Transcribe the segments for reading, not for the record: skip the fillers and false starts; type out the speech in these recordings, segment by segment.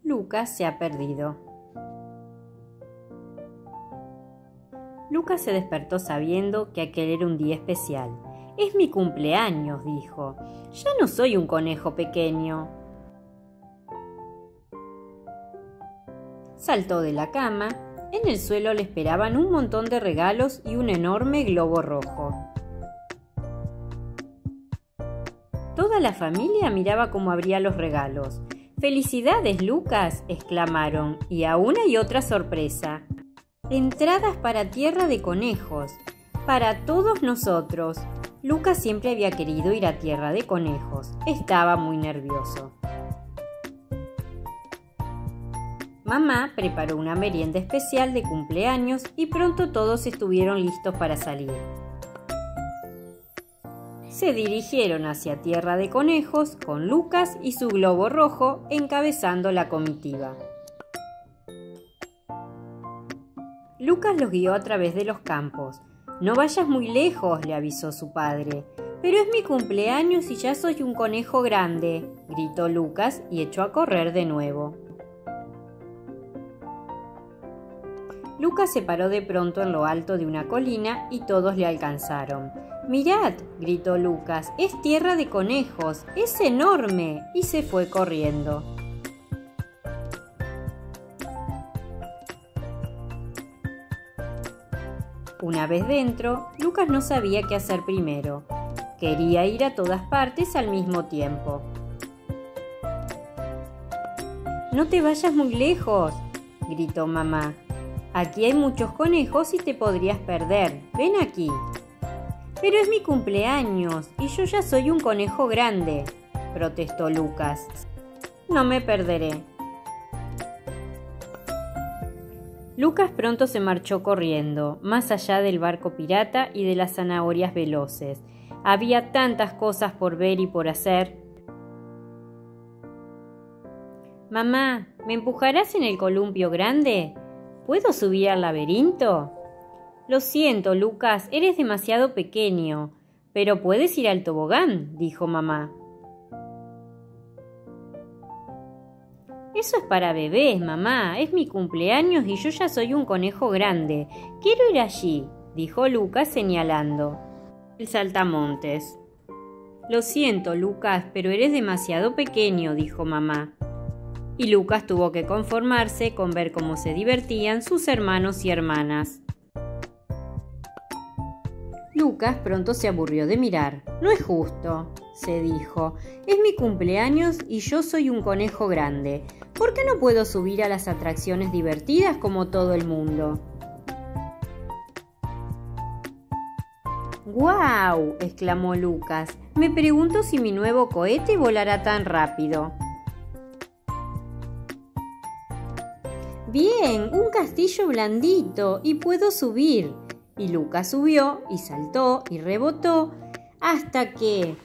Lucas se ha perdido. Lucas se despertó sabiendo que aquel era un día especial. «Es mi cumpleaños», dijo. «Ya no soy un conejo pequeño». Saltó de la cama. En el suelo le esperaban un montón de regalos y un enorme globo rojo. Toda la familia miraba cómo abría los regalos. «¡Felicidades, Lucas!», exclamaron, y aún hay otra sorpresa. «Entradas para Tierra de Conejos, para todos nosotros». Lucas siempre había querido ir a Tierra de Conejos. Estaba muy nervioso. Mamá preparó una merienda especial de cumpleaños y pronto todos estuvieron listos para salir. Se dirigieron hacia Tierra de Conejos con Lucas y su globo rojo encabezando la comitiva. Lucas los guió a través de los campos. «No vayas muy lejos», le avisó su padre. «Pero es mi cumpleaños y ya soy un conejo grande», gritó Lucas y echó a correr de nuevo. Lucas se paró de pronto en lo alto de una colina y todos le alcanzaron. «¡Mirad!», gritó Lucas, «es Tierra de Conejos, es enorme», y se fue corriendo. Una vez dentro, Lucas no sabía qué hacer primero. Quería ir a todas partes al mismo tiempo. «No te vayas muy lejos», gritó mamá. «Aquí hay muchos conejos y te podrías perder. Ven aquí». «Pero es mi cumpleaños y yo ya soy un conejo grande», protestó Lucas. «No me perderé». Lucas pronto se marchó corriendo, más allá del barco pirata y de las zanahorias veloces. Había tantas cosas por ver y por hacer. «Mamá, ¿me empujarás en el columpio grande? ¿Puedo subir al laberinto?» «Lo siento, Lucas, eres demasiado pequeño, pero puedes ir al tobogán», dijo mamá. «Eso es para bebés, mamá. Es mi cumpleaños y yo ya soy un conejo grande. Quiero ir allí», dijo Lucas señalando el saltamontes. «Lo siento, Lucas, pero eres demasiado pequeño», dijo mamá. Y Lucas tuvo que conformarse con ver cómo se divertían sus hermanos y hermanas. Lucas pronto se aburrió de mirar. «No es justo», se dijo. «Es mi cumpleaños y yo soy un conejo grande. ¿Por qué no puedo subir a las atracciones divertidas como todo el mundo?» «¡Guau!», exclamó Lucas. «Me pregunto si mi nuevo cohete volará tan rápido». «Bien, un castillo blandito y puedo subir». Y Lucas subió y saltó y rebotó hasta que...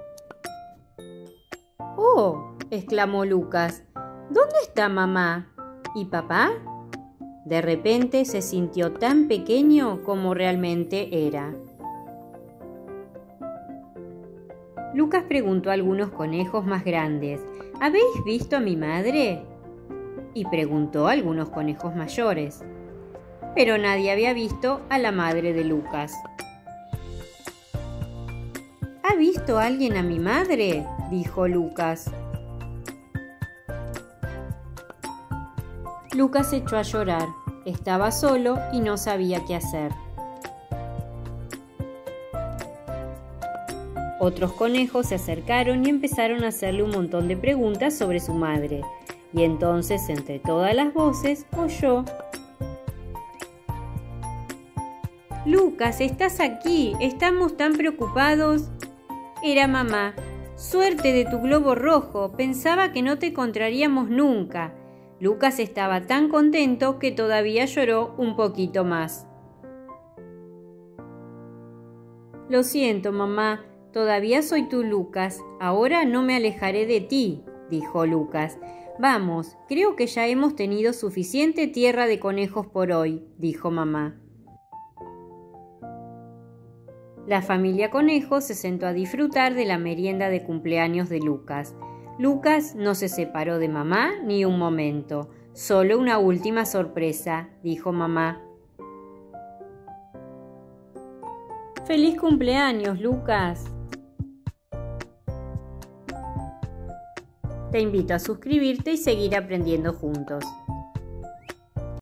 «¡Oh!», exclamó Lucas. «¿Dónde está mamá? ¿Y papá?». De repente se sintió tan pequeño como realmente era. Lucas preguntó a algunos conejos más grandes: «¿Habéis visto a mi madre?». Y preguntó a algunos conejos mayores. Pero nadie había visto a la madre de Lucas. «¿Ha visto alguien a mi madre?», dijo Lucas. Lucas se echó a llorar. Estaba solo y no sabía qué hacer. Otros conejos se acercaron y empezaron a hacerle un montón de preguntas sobre su madre. Y entonces, entre todas las voces, oyó: «Lucas, estás aquí. Estamos tan preocupados». Era mamá. «Suerte de tu globo rojo. Pensaba que no te encontraríamos nunca». Lucas estaba tan contento que todavía lloró un poquito más. «Lo siento, mamá. Todavía soy tu Lucas. Ahora no me alejaré de ti», dijo Lucas. «Vamos, creo que ya hemos tenido suficiente Tierra de Conejos por hoy», dijo mamá. La familia Conejo se sentó a disfrutar de la merienda de cumpleaños de Lucas. Lucas no se separó de mamá ni un momento. Solo una última sorpresa, dijo mamá. ¡Feliz cumpleaños, Lucas! Te invito a suscribirte y seguir aprendiendo juntos.